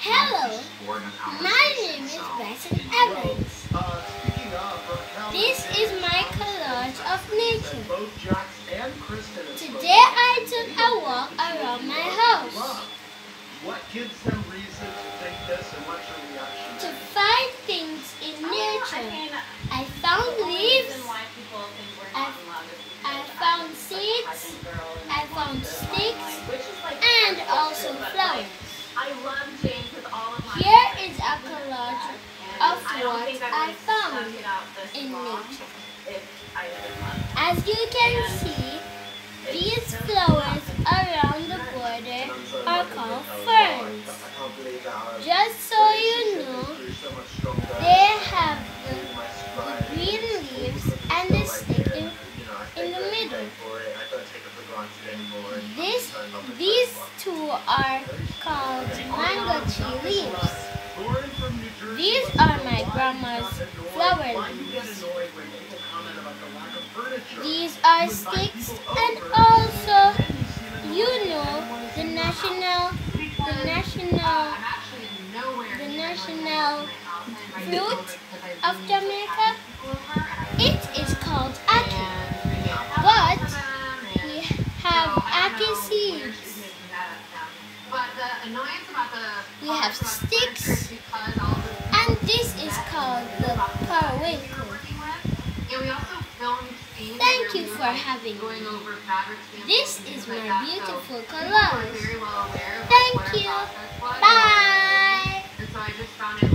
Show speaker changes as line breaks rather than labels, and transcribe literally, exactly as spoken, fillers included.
Hello, my name is Bryson Evans. This is my collage of nature. Today I took a walk around my house.
What gives them reason to think this and what's your reaction?
To find things in nature. I found leaves. I, I found seeds. I found sticks and also flowers. Here is a collage of what I found in nature. As you can see, these flowers around the border are called ferns. Just so you know, they have the, the green leaves and the stick in, in the middle. This, these two are called mango tree leaves. These are my grandma's flower leaves. These are sticks and also, you know, the national, the national, the national fruit of Jamaica. It is called ackee, but we have ackee seeds. We have sticks, and this is called the periwinkle. Thank you for having me. This is my beautiful collage. Thank you. Bye.